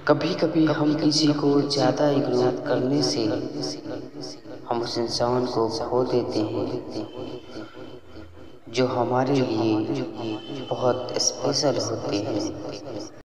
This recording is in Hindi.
कभी कभी हम किसी को ज़्यादा इग्नोर करने से हम उस इंसान को खो देते हैं जो हमारे लिए बहुत स्पेशल होते हैं।